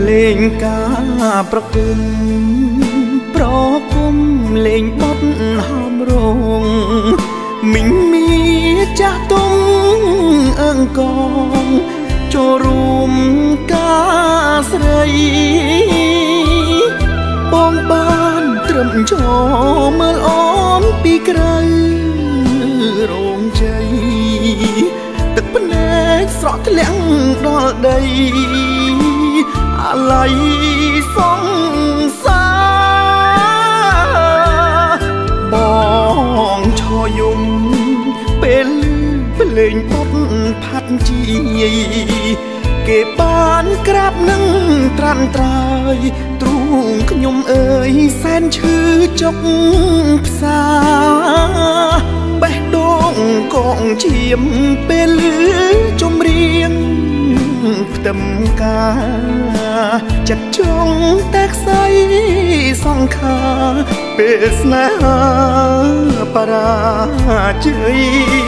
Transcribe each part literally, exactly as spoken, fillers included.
លេងការប្រគំប្រគំលេងបទហោមរងមីងមីចាស់ទុំអើងកងចូលរួមការស្រីបងបានត្រឹមចោមើលអូនពីក្រៅរោងជ័យទឹកភ្នែកស្រក់ធ្លាក់ដល់ដីអាឡ័យសង្សារបងឈរយំពេលភ្លេងបទផាត់ជាគេបានក្រាបនឹងត្រាន់ត្រើយទ្រូងខ្ញុំអើយសែនឈឺចុកផ្សាបេះដូងកងឈាមពេលលឺចម្រៀងផ្ទឹមការចិត្តចង់តែខ្សែសង្ខារពេលស្នេហាបរាជ័យ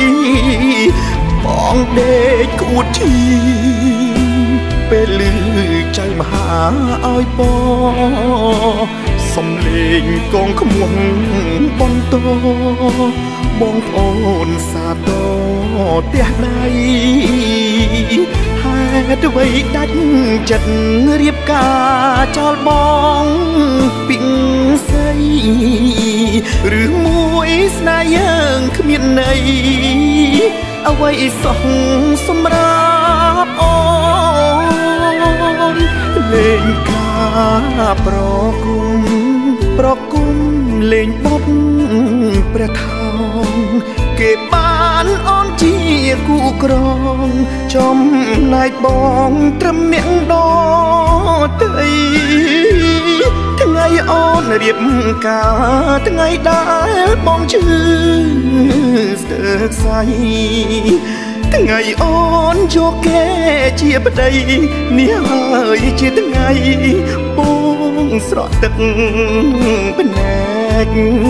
បងដេកក្អួតឈីពេលលឺចៅមហាឲ្យបសំលេងកងក្មួយបន្តបងប្អូនសាទរផ្ទះដៃហេតុអ្វីដាច់ចិត្តរៀបការចោលបងពីងស្អីឬមួយស្នេហ៍យើងគ្មានន័យអ្វីសោះសម្រាប់អូនលេងការប្រគំប្រគំលេងបទព្រះថោងគេបានអូនជាគូក្រងចំណែកបងត្រឹមអ្នកដទៃថ្ងៃអូនរៀបការថ្ងៃដែលបងឈឺស្ទើរស្អីថ្ងៃអូនយកគេជាប្តីនេះហើយជាថ្ងៃបងស្រក់ទឹកភ្នែក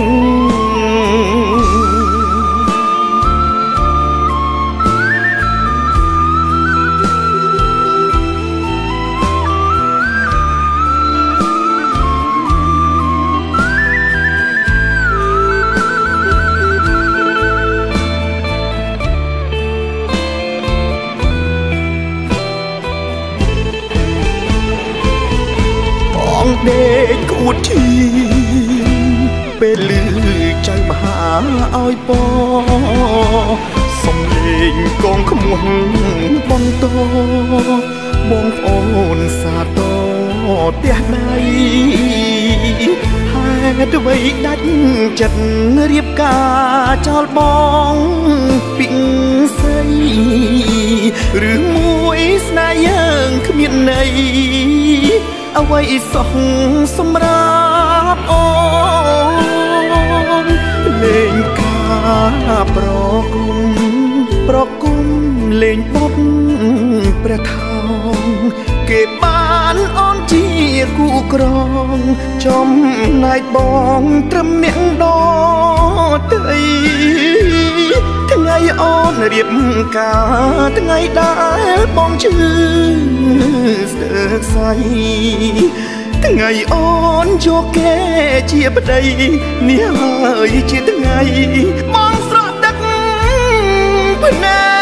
ដេកក្អួតឈីពេលលឺចៅមហាឲ្យបសំលេងកងក្មួយបន្តបងប្អូនសាទរផ្ទះដៃហេតុអ្វីដាច់ចិត្តរៀបការចោលបងពីងស្អីឬមួយស្នេហ៍យើងគ្មានន័យអ្វីសោះសម្រាប់អូនលេងការប្រគំប្រគំលេងបទព្រះថោងគេបានអូនជាគូក្រងចំណែកបងត្រឹមអ្នកដទៃថ្ងៃអូនរៀបការថ្ងៃដែលបងឈឺស្ទើរស្អីថ្ងៃអូនយកគេជាប្តីនេះហើយជាថ្ងៃបងស្រក់ទឹកភ្នែក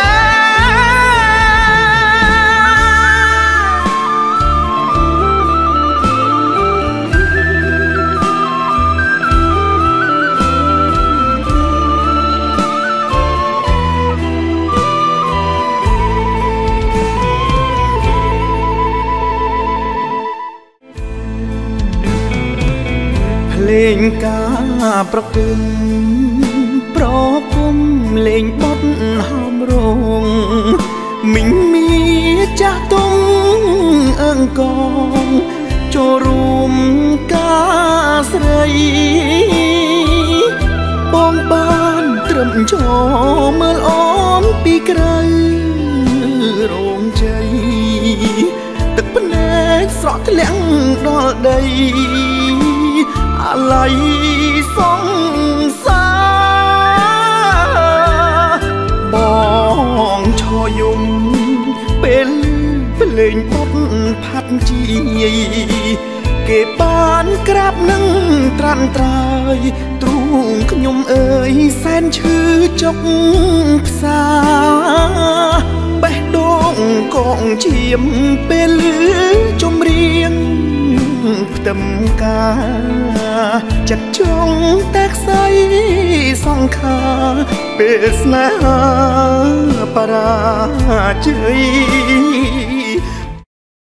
លេងការប្រគំប្រគំលេងបទហោមរងមីងមីចាស់ទុំអើងកងចូលរួមការស្រីបងបានត្រឹមចោមើលអូនពីក្រៅរោងជ័យទឹកភ្នែកស្រក់ធ្លាក់ដល់ដីអាឡ័យសង្សារបងឈរយំពេលភ្លេងបទផាត់ជីគេបានក្រាបនឹងត្រាន់ត្រើយទ្រូងខ្ញុំអើយសែនឈឺចុកផ្សាបេះដូងកងឈាមពេលលឺចម្រៀងផ្ទឹមកាចិត្តចង់តែខ្សែសង្ខាពេលស្នេហាបរាជ័យ